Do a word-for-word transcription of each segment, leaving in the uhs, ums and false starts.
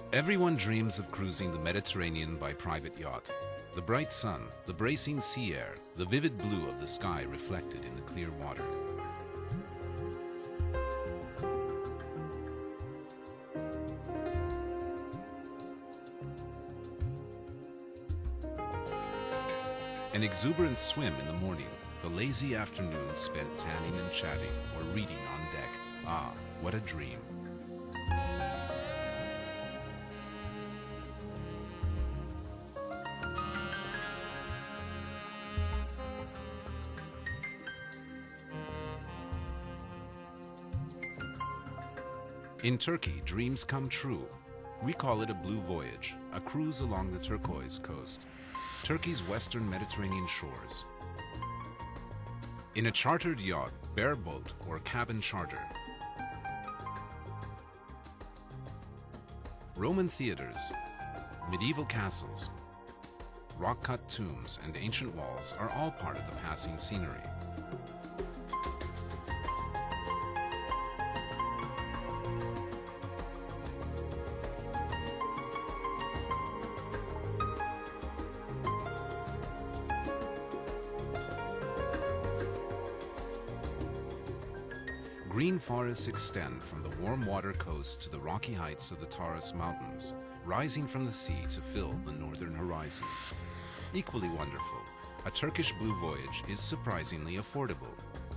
Everyone dreams of cruising the Mediterranean by private yacht. The bright sun, the bracing sea air, the vivid blue of the sky reflected in the clear water. An exuberant swim in the morning, the lazy afternoon spent tanning and chatting or reading on deck. Ah, what a dream. In Turkey, dreams come true. We call it a blue voyage, a cruise along the turquoise coast, Turkey's western Mediterranean shores. In a chartered yacht, bareboat, or cabin charter. Roman theaters, medieval castles, rock-cut tombs, and ancient walls are all part of the passing scenery. Green forests extend from the warm water coast to the rocky heights of the Taurus Mountains, rising from the sea to fill the northern horizon. Equally wonderful, a Turkish blue voyage is surprisingly affordable.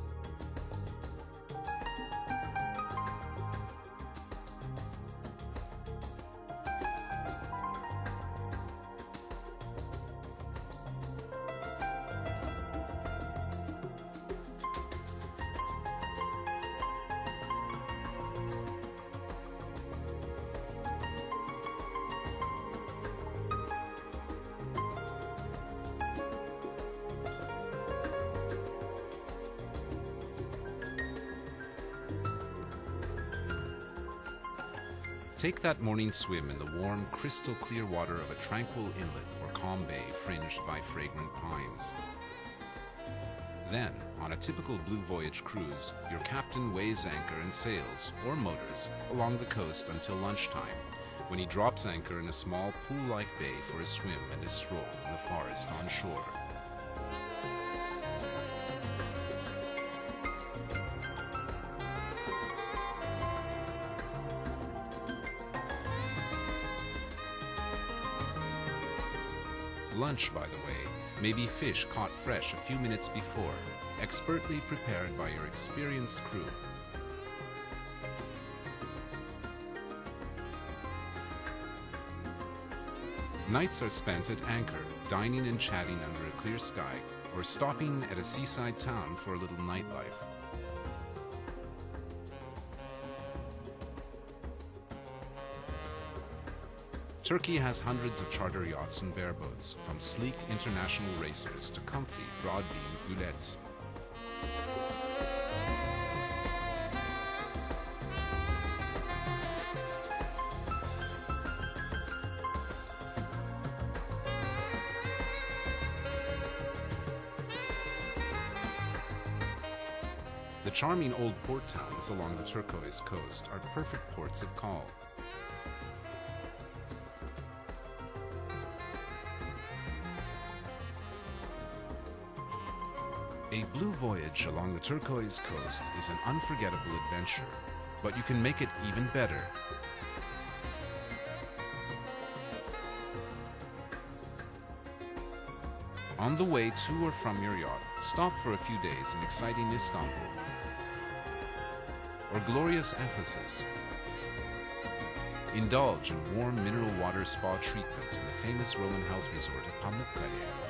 Take that morning swim in the warm, crystal clear water of a tranquil inlet or calm bay fringed by fragrant pines. Then, on a typical blue voyage cruise, your captain weighs anchor and sails, or motors, along the coast until lunchtime, when he drops anchor in a small pool-like bay for a swim and a stroll in the forest on shore. Lunch, by the way, may be fish caught fresh a few minutes before, expertly prepared by your experienced crew. Nights are spent at anchor, dining and chatting under a clear sky, or stopping at a seaside town for a little nightlife. Turkey has hundreds of charter yachts and bareboats, from sleek international racers to comfy, broad-beam gulets. The charming old port towns along the turquoise coast are perfect ports of call. A blue voyage along the turquoise coast is an unforgettable adventure, but you can make it even better. On the way to or from your yacht, stop for a few days in exciting Istanbul or glorious Ephesus. Indulge in warm mineral water spa treatment in the famous Roman health resort at Pamukkale.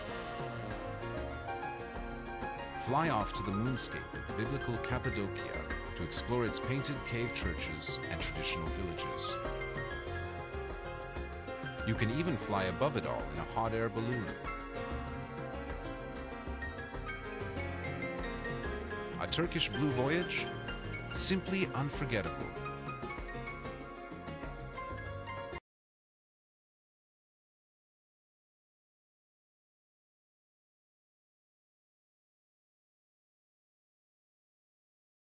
Fly off to the moonscape of biblical Cappadocia to explore its painted cave churches and traditional villages. You can even fly above it all in a hot air balloon. A Turkish blue voyage? Simply unforgettable.